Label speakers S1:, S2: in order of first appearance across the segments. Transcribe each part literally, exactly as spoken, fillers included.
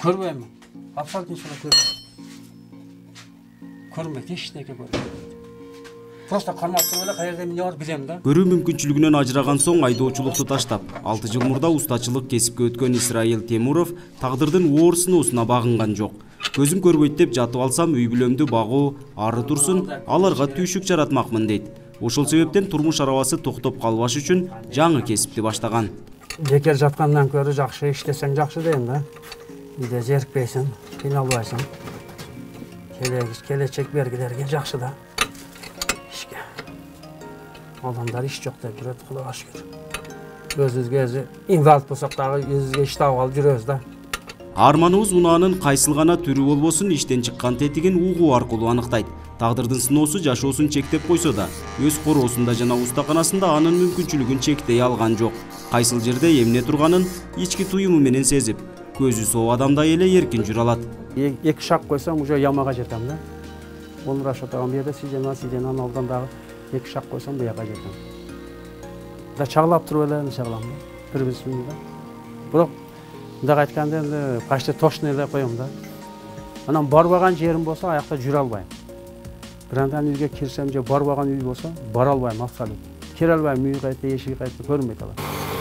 S1: Көрбеймін. Абсолютно шыны көрбеймін. Көрмейді, ештеңе көрмейді. Просто қармап тұрып эле каерде эмне бар билем да.
S2: Көрүү мүмкүнчүлүгүнөн ажыраган соң айдоочулукту таштап, алты жыл мурда устачылык кесипке өткөн Исраил Темуров тагдырдын оор сыноосуна багынган жок. Көзүм көрбөйт деп жатып алсам үй бүлөмдү багуу ары турсун, аларга түйшүк жаратмакмын дейт. Ошол себептен турмуш арабасы токтоп калбаш үчүн жаңы кесипти баштаган.
S1: Бекер жаткандан көрө жакшы иштесең жакшы дейм да. Үйдө зерикпейсиң, кыйналбайсың. Келечек бергилерге жакшы да. Адамдар иш жок деп жүрөт, Кудайга шүгүр. Өзүбүзгө өзү инвалид болсок дагы өзүбүзгө иш таап алып жүрөбүз да.
S2: Арманыбыз унаанын кайсыл гана түрү болбосун иштен чыккан тетигин угуу аркылуу аныктайт. Тагдырдын сыноосу жашоосун чектеп койсо да, өз короосунда жана устаканасында анын мүмкүнчүлүгүн чектей алган жок. Кайсыл жерде эмне турганын ички туюму менен сезип, көзү соо адамдай эле эркин жүрө алат.
S1: Эки шаг койсом, уже ямага жетем да. Онур Ашотаган берде сиден, сиден алдан дагы эки шаг койсом буяка жетем. Да чагылап туруп эле чагылам да. Бир-бирибизди да. Бирок мындай айтканда энди почти точно эле коем да. Анан барбаган жерим болсо аякта жүрө албайм. Бирандан үйгө кирсем же барбаган үй болсо бара албайм абсолютно. Кире албайм, үй кайта, эшиги кайта көрмөй калам.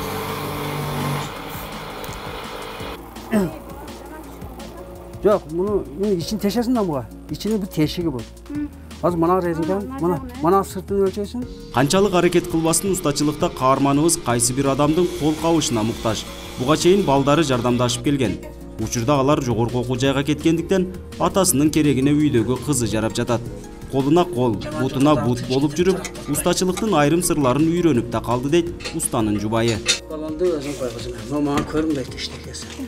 S1: Жок, муну ичин тешесиң да буга. Ичини бир тешиги бул. Азыр мана резинканы, мана мана сыртын өлчөсүң.
S2: Канчалык аракет кылбасын устачылыкта каарманыбыз кайсы бир адамдын кол кабышына муктаж. Буга чейин балдары жардамдашып келген. Учурда алар жогорку окуу жайга кеткендиктен атасынын керегине үйдөгү кызы жарап жатат. Колуна кол, бутуна бут болуп жүрүп, устачылыктын айрым сырларын үйрөнүп да калды дейт устанын жубайы.
S1: Баланды өзүң кой кызым. Мага көрүнбөйт эчтекеси.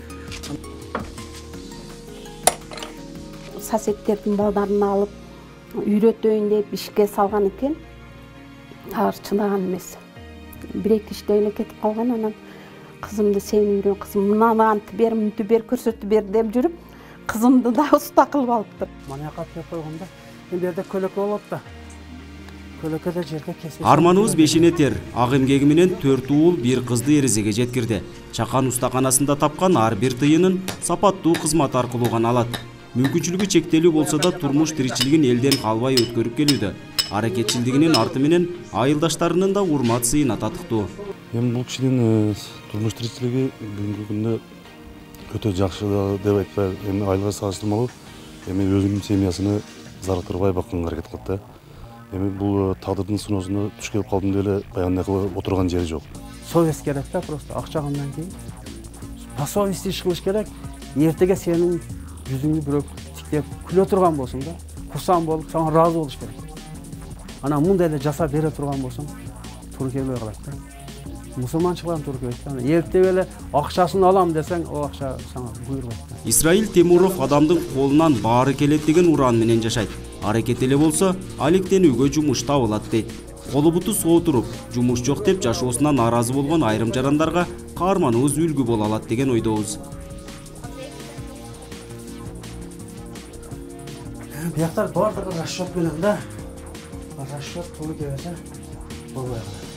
S3: Соседтердин балдарын алып үйрөтөйүн деп ишке салган экен. Тагыр чыдаган эмес. Бир-эки иште эле кетип калган, анан кызымды сен үйрөн, кызым мынаны антып бер, мынтип бер, көрсөтүп бер деп жүрүп, кызымды да уста кылып алыптыр.
S1: Мана жака кеп койгондо, эми берде көлөкө болот да. Көлөкөдө жерге кесип.
S2: Арманыбыз бешине тер, ак эмгеги менен төрт уул бир кызды эрезеге жеткирди. Чакан устаканасында тапкан ар бир тыйынын сапаттуу кызмат аркылуу гана алат. Мүмкүнчүлүгү чектелүү болсо да турмуш тиричилигин элден калбай өткөрүп келүүдө. Аракетчилдигинин арты менен айылдаштарынын да урмат сыйына татыктуу.
S4: Эми бул кишинин турмуш тиричилиги бүгүнкү күндө өтө жакшы деп айтпай, эми айылга салыштырмалуу, эми өзүнүн семьясыны зарыктырбай бакканга аракет кылат да. Эми бул тагдырдын сыноосуна туш келип калдым деп эле баягындай кылып отурган жери жок.
S1: Совесть керек да, просто акчагандан кийин. По совести иш кылыш керек. Эртеге сенин жүзүңдү бирөө тиктеп күлө турган болсун да. Курсан болуп, сага ыраазы болуш керек. Анан мындай эле жасап бере турган болсоң, туура келбей калат да. Мусулманчылыктан туура келбейт да. Эртеге эле акчасын алам десең, ал акча сага буйрбайт да.
S2: Исраил Темуров адамдын колунан баары келет деген уран менен жашайт. Аракет эле болсо, алектенүүгө жумуш табылат дейт. Колу буту соо туруп, жумуш жок деп жашоосуна нааразы болгон айрым жарандарга каарманыбыз үлгү боло алат деген ойдобуз.
S1: Бияктар бардыгы расчет менен да. Расчет пулу келсе болбой калат.